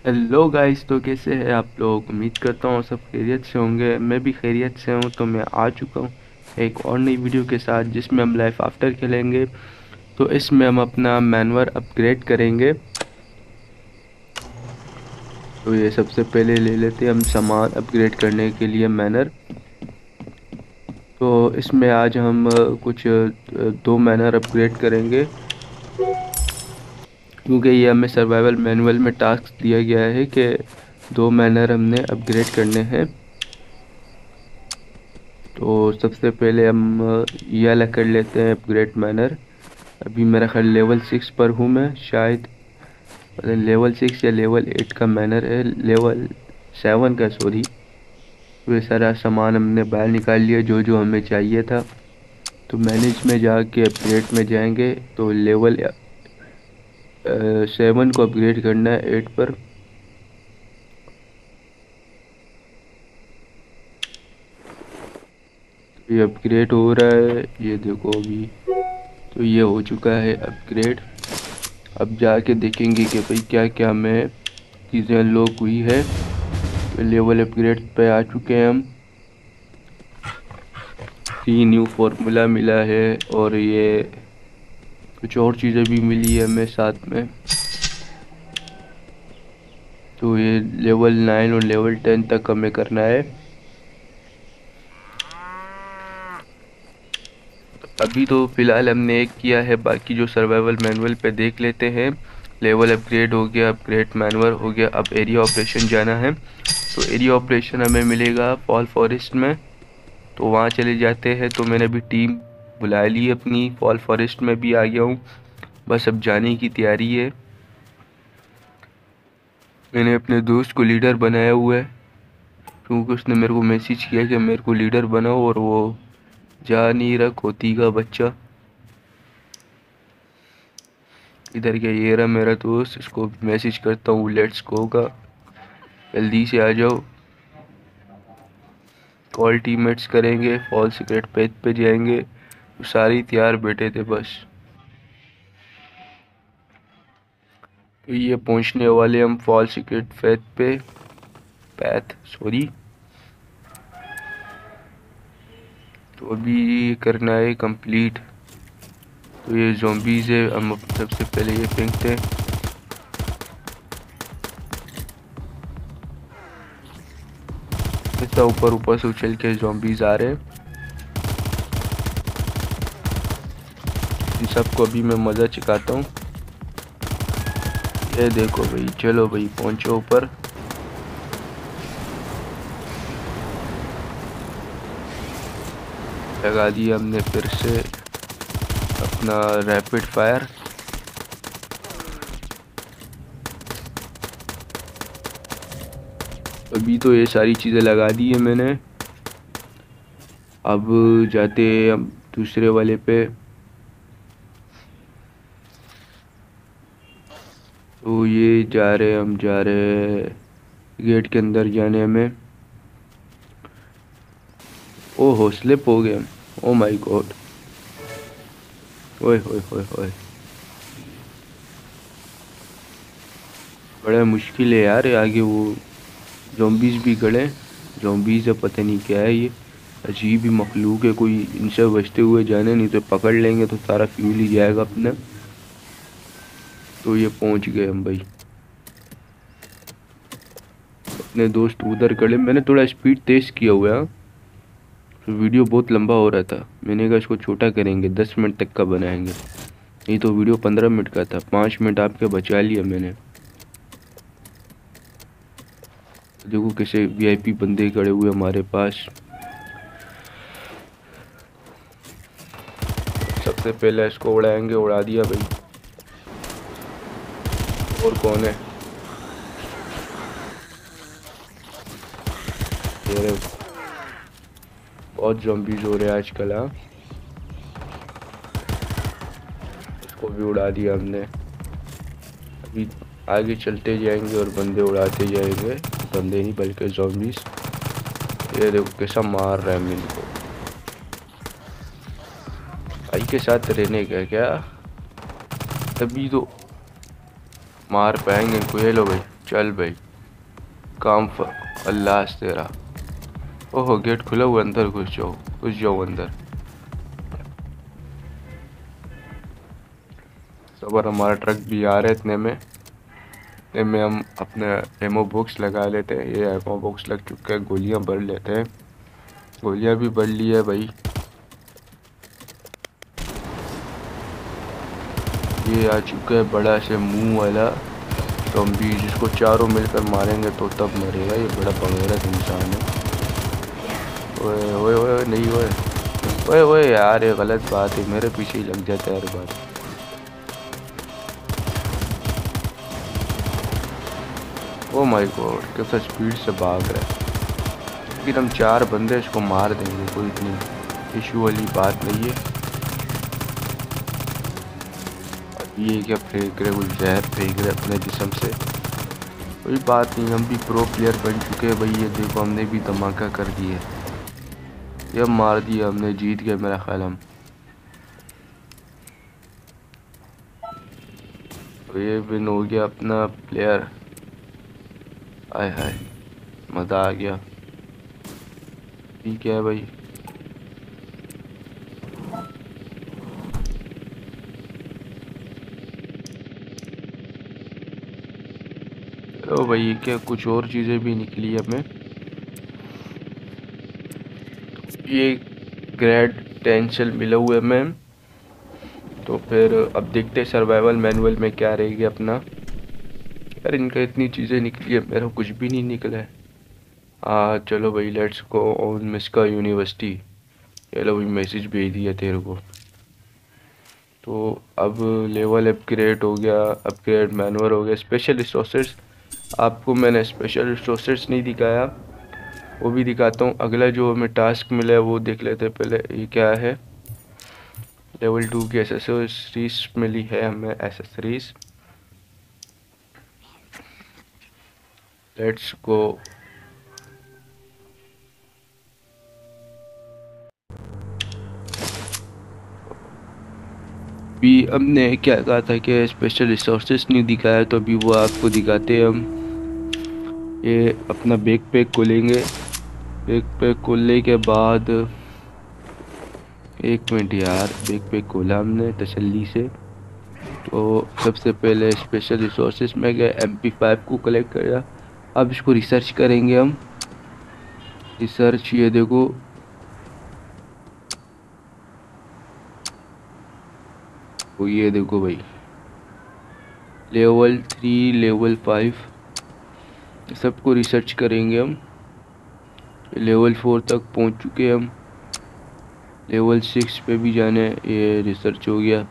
Hello guys, तो कैसे हैं आप लोग। उम्मीद करता हूँ सब खैरियत से होंगे। मैं भी खैरियत से हूँ। तो मैं आ चुका हूँ एक और नई वीडियो के साथ जिसमें हम लाइफ आफ्टर खेलेंगे। तो इसमें हम अपना मैनवर अपग्रेड करेंगे। तो ये सबसे पहले ले लेते हैं हम सामान अपग्रेड करने के लिए मैनर। तो इसमें आज हम कुछ दो मैनर अपग्रेड करेंगे, क्योंकि ये हमें सर्वाइवल मैनुअल में टास्क दिया गया है कि दो मैनर हमने अपग्रेड करने हैं। तो सबसे पहले हम ये अलग कर लेते हैं अपग्रेड मैनर। अभी मेरा ख्याल लेवल 6 पर हूँ मैं शायद। लेवल 6 या लेवल 8 का मैनर है, लेवल 7 का सॉरी। तो ये सारा सामान हमने बाहर निकाल लिया जो जो हमें चाहिए था। तो मैनेज में जाके अपग्रेड में जाएंगे तो लेवल 7 को अपग्रेड करना है 8 पर। ये अपग्रेड हो रहा है, ये देखो अभी। तो ये हो चुका है अपग्रेड। अब जाके देखेंगे कि भाई क्या क्या हमें चीज़ें अनलॉक हुई है। लेवल अपग्रेड पे आ चुके हैं हम। 3 न्यू फार्मूला मिला है और ये कुछ और चीज़ें भी मिली है हमें साथ में। तो ये लेवल 9 और लेवल 10 तक हमें करना है। अभी तो फिलहाल हमने एक किया है, बाकी जो सर्वाइवल मैनुअल पे देख लेते हैं। लेवल अपग्रेड हो गया, अपग्रेड मैनुअल हो गया, अब एरिया ऑपरेशन जाना है। तो एरिया ऑपरेशन हमें मिलेगा फॉल फॉरेस्ट में। तो वहाँ चले जाते हैं। तो मैंने अभी टीम बुला ली है अपनी, फॉल फॉरेस्ट में भी आ गया हूँ। बस अब जाने की तैयारी है। मैंने अपने दोस्त को लीडर बनाया हुआ है, क्योंकि उसने मेरे को मैसेज किया कि मेरे को लीडर बनाओ, और वो जा नहीं रहा खोती का बच्चा। इधर क्या, ये रहा मेरा दोस्त, इसको मैसेज करता हूँ लेट्स गो का, जल्दी से आ जाओ। कॉल टीममेट्स करेंगे, फॉल सीक्रेट पेज पे जाएंगे। तो सारे तैयार बैठे थे बस। तो ये पहुंचने वाले हम फॉल सीक्रेट फेथ पे, पैथ सॉरी। तो अभी करना है कंप्लीट। तो ये ज़ॉम्बीज़ है, हम सबसे पहले ये फेंकते हैं। ऐसा ऊपर ऊपर से उछल के ज़ॉम्बीज़ आ रहे हैं। इन सबको अभी मैं मज़ा चखाता हूँ। ये देखो भाई, चलो भाई पहुंचो ऊपर। लगा दिया हमने फिर से अपना रैपिड फायर। अभी तो ये सारी चीज़ें लगा दी है मैंने। अब जाते हम दूसरे वाले पे। तो ये जा रहे, हम जा रहे गेट के अंदर जाने में। ओहो स्लिप हो गए। ओ माय गॉड, ओए होए होए होए, बड़ा मुश्किल है यार आगे। वो ज़ॉम्बीज़ भी खड़े। ज़ॉम्बीज़ है, पता नहीं क्या है ये। अजीब ही मखलूक है कोई। इनसे बचते हुए जाने, नहीं तो पकड़ लेंगे तो सारा फ्यूल ही जाएगा अपना। तो ये पहुंच गए हम भाई। अपने दोस्त उधर खड़े, मैंने थोड़ा स्पीड तेज़ किया हुआ है। तो वीडियो बहुत लंबा हो रहा था, मैंने कहा इसको छोटा करेंगे, 10 मिनट तक का बनाएंगे। नहीं तो वीडियो 15 मिनट का था, 5 मिनट आपके बचा लिया मैंने। देखो कैसे वीआईपी बंदे खड़े हुए हमारे पास। सबसे पहले इसको उड़ाएंगे, उड़ा दिया भाई। और कौन है ये, बहुत ज़ॉम्बीज़ हो रहे हैं आजकल। हाँ, इसको भी उड़ा दिया हमने। अभी आगे चलते जाएंगे और बंदे उड़ाते जाएंगे। बंदे नहीं बल्कि ज़ॉम्बीज़। ये देखो कैसा मार रहा है मेरे को। भाई के साथ रहने का क्या, तभी तो मार पाएंगे इनको। ये लो भाई, चल भाई, काम अल्लाह तेरा। ओहो गेट खुला हुआ, अंदर घुस जाओ अंदर। सबर, हमारा ट्रक भी आ रहा है इतने में हम अपने एमओ बॉक्स लगा लेते हैं। ये एमओ बॉक्स लग चुका है, गोलियां भर लेते हैं। गोलियां भी भर ली है भाई। ये आ चुका है बड़ा से मुंह वाला ज़ॉम्बी, जिसको चारों मिलकर मारेंगे तो तब मरेगा। ये बड़ा बगैरत इंसान है। ओए ओए ओए नहीं, ओए ओए ओए यार, ये गलत बात है, मेरे पीछे ही लग जाता है हर बार। ओ माय गॉड, कैसा स्पीड से भाग रहा है। लेकिन हम 4 बंदे इसको मार देंगे, कोई इतनी इशू वाली बात नहीं है। ये क्या फेंक रहे, वो जहर फेंक रहे अपने जिस्म से। कोई बात नहीं, हम भी प्रो प्लेयर बन चुके हैं भाई। ये देखो, हमने भी धमाका कर दिया, ये मार दिया हमने, जीत गए मेरा ख्याल हम। तो ये विन हो गया अपना प्लेयर। आय हाय, मज़ा आ गया। ठीक है भाई। ओ भाई, क्या कुछ और चीज़ें भी निकली हमें। ये ग्रेड टेंशन मिला हुआ है हमें। तो फिर अब देखते हैं सर्वाइवल मैनुअल में क्या रहेगी अपना। यार इनका इतनी चीज़ें निकली है, मेरा कुछ भी नहीं निकला है। चलो भाई, लेट्स गो ऑन मिस्का यूनिवर्सिटी। चलो भाई, मैसेज भेज दिया तेरे को। तो अब लेवल अपग्रेड हो गया, अपग्रेड मैनुअल हो गया। स्पेशल रिसोर्सेज, आपको मैंने स्पेशल रिसोर्सेज नहीं दिखाया, वो भी दिखाता हूँ। अगला जो हमें टास्क मिला है वो देख लेते हैं पहले। ये क्या है, लेवल 2 की एसेसरीज मिली है हमें। Accessories, let's go. भी हमने क्या कहा था कि स्पेशल रिसोर्सेज नहीं दिखाया, तो अभी वो आपको दिखाते हैं हम। ये अपना बैक पैक खोलेंगे। बैक पैक खोलने के बाद, एक मिनट यार, बैक पैक खोला हमने तसल्ली से। तो सबसे पहले स्पेशल रिसोर्सेज में गए, MP5 को कलेक्ट किया। अब इसको रिसर्च करेंगे हम। रिसर्च, ये देखो, वो ये देखो भाई, लेवल 3 लेवल 5 सबको रिसर्च करेंगे हम। लेवल 4 तक पहुंच चुके हम। लेवल 6 पे भी जाना है, ये रिसर्च हो गया।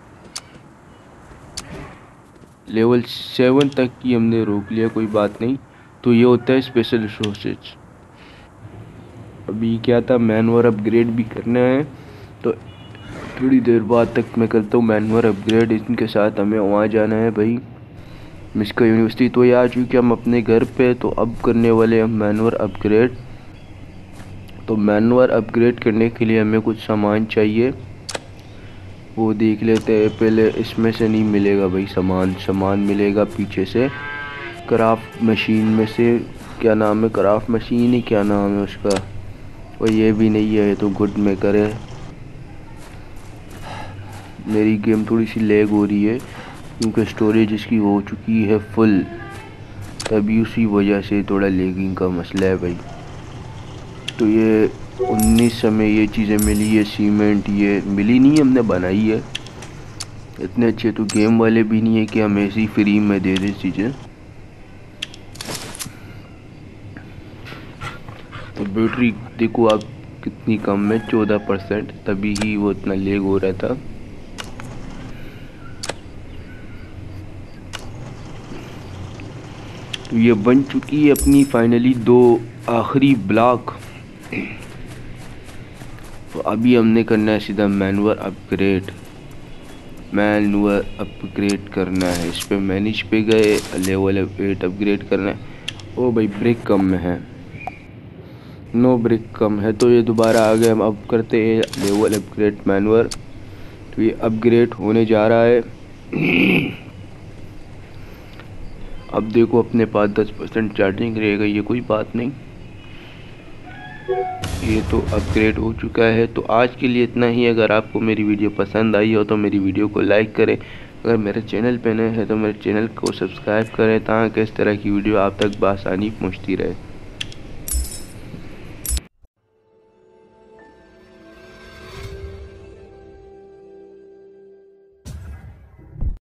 लेवल 7 तक की हमने रोक लिया, कोई बात नहीं। तो ये होता है स्पेशल रिसोर्सेज। अभी क्या था, मैनवर अपग्रेड भी करना है, तो थोड़ी देर बाद तक मैं करता हूँ मैनवर अपग्रेड। इनके साथ हमें वहाँ जाना है भाई, मिस्का यूनिवर्सिटी। तो ये आ चुके हम अपने घर पे। तो अब करने वाले हम मैनवर अपग्रेड। तो मैनवर अपग्रेड करने के लिए हमें कुछ सामान चाहिए, वो देख लेते हैं पहले। इसमें से नहीं मिलेगा भाई सामान मिलेगा पीछे से, क्राफ्ट मशीन में से। क्या नाम है, क्राफ्ट मशीन ही क्या नाम है उसका, और ये भी नहीं है, ये तो गुड मेकर है। मेरी गेम थोड़ी सी लैग हो रही है क्योंकि स्टोरेज इसकी हो चुकी है फुल, तभी उसी वजह से थोड़ा लैगिंग का मसला है भाई। तो ये 19 में ये चीज़ें मिली है, सीमेंट ये मिली नहीं, हमने बनाई है। इतने अच्छे तो गेम वाले भी नहीं है कि हम ऐसी फ्री में दे दें चीज़ें। तो बैटरी देखो आप कितनी कम है, 14%, तभी ही वो इतना लेग हो रहा था। तो ये बन चुकी है अपनी फाइनली 2 आखिरी ब्लॉक। तो अभी हमने करना है सीधा मैनुअल अपग्रेड करना है। इस पे मैनेज पे गए, लेवल 8 अपग्रेड करना है। ओ भाई, ब्रेक कम में है, नो ब्रेक कम है, तो ये दोबारा आ गए। हम अब करते हैं लेवल अपग्रेड मैनुअल। तो ये अपग्रेड होने जा रहा है। अब देखो अपने पास 10% चार्जिंग रहेगा, ये कोई बात नहीं। ये तो अपग्रेड हो चुका है। तो आज के लिए इतना ही। अगर आपको मेरी वीडियो पसंद आई हो तो मेरी वीडियो को लाइक करें। अगर मेरे चैनल पे नए हैं तो मेरे चैनल को सब्सक्राइब करें ताकि इस तरह की वीडियो आप तक बआसानी पहुंचती रहे।